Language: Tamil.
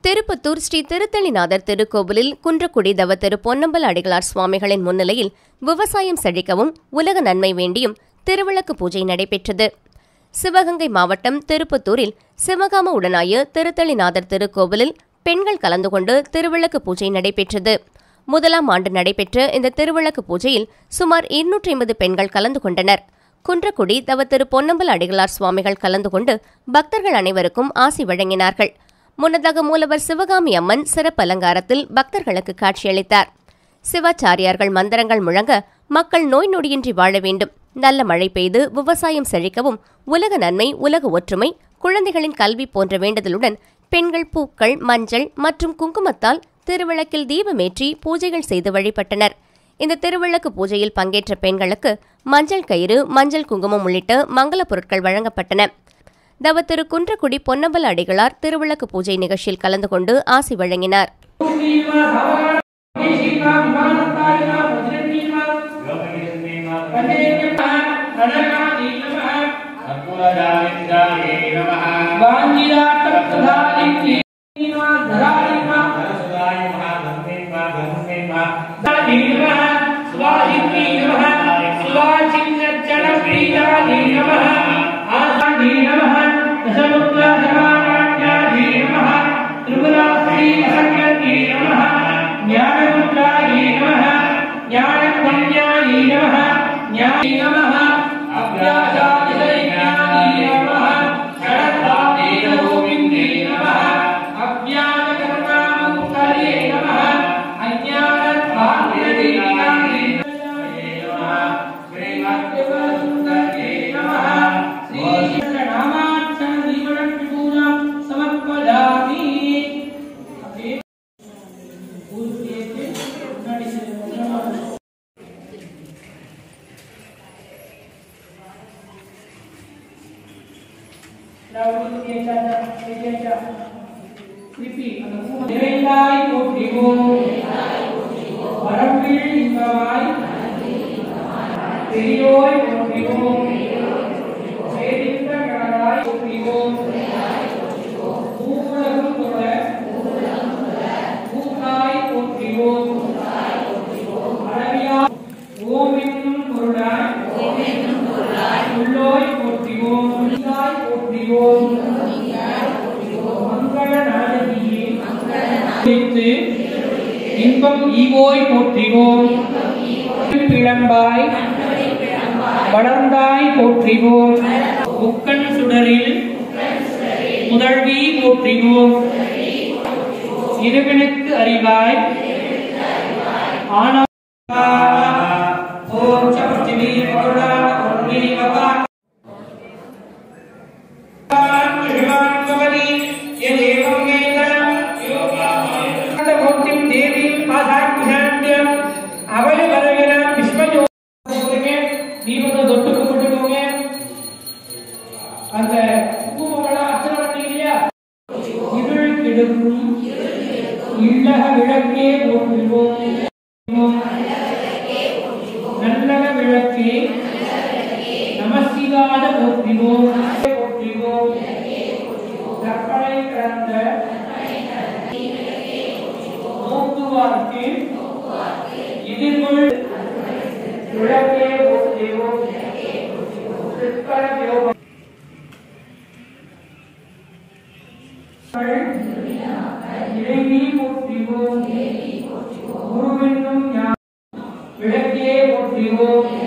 திருப்பத்தூர் ஸ்ரீ திருத்தளிநாதர் திருக்கோவிலில் குன்றக்குடி தவ திரு பொன்னம்பல அடிகளார் சுவாமிகளின் முன்னிலையில் விவசாயம் செழிக்கவும் உலக நன்மை வேண்டியும் திருவிளக்கு பூஜை நடைபெற்றது. சிவகங்கை மாவட்டம் திருப்பத்தூரில் சிவகாம உடனாய திருத்தளிநாதர் திருக்கோவிலில் பெண்கள் கலந்து கொண்டு திருவிளக்கு பூஜை நடைபெற்றது. முதலாம் ஆண்டு நடைபெற்ற இந்த திருவிளக்கு பூஜையில் சுமார் 250 பெண்கள் கலந்து கொண்டனர். குன்றக்குடி தவ திரு பொன்னம்பல அடிகளார் சுவாமிகள் கலந்து கொண்டு பக்தர்கள் அனைவருக்கும் ஆசி வழங்கினார்கள். முன்னதாக மூலவர் சிவகாமி அம்மன் சிறப்பு அலங்காரத்தில் பக்தர்களுக்கு காட்சியளித்தார். சிவாச்சாரியார்கள் மந்திரங்கள் முழங்க மக்கள் நோய் நொடியின்றி வாழ வேண்டும், நல்ல மழை பெய்து விவசாயம் செழிக்கவும், உலக நன்மை, உலக ஒற்றுமை, குழந்தைகளின் கல்வி போன்ற வேண்டுதலுடன் பெண்கள் பூக்கள், மஞ்சள் மற்றும் குங்குமத்தால் திருவிளக்கில் தீபமேற்றி பூஜைகள் செய்து வழிபட்டனர். இந்த திருவிளக்கு பூஜையில் பங்கேற்ற பெண்களுக்கு மஞ்சள் கயிறு, மஞ்சள் குங்குமம் உள்ளிட்ட மங்கள பொருட்கள் வழங்கப்பட்டன. தவ திரு குன்றக்குடி பொன்னம்பல அடிகளார் திருவிளக்கு பூஜை நிகழ்ச்சியில் கலந்து கொண்டு ஆசி வழங்கினார். இன்பம் ஈவோய் போற்றிவோம், பிளம்பாய் வளர்ந்தாய் போற்றிவோம், முக்கண் சுடரில் முதல்வி போற்றிவோம், இருவனுக்கு அறிவாய் ஆனா இல்லக விளக்கே போற்றுவோம், நல்லக விளக்கே நமசிவாத போற்றுவோம், கற்பனை கடந்த நோக்குவார்க்கு எதிர்கொள் விளக்கே போற்றுவோம், இறைவி போற்றுவோம், குருவென்னும் விளக்கே போற்றுவோம்,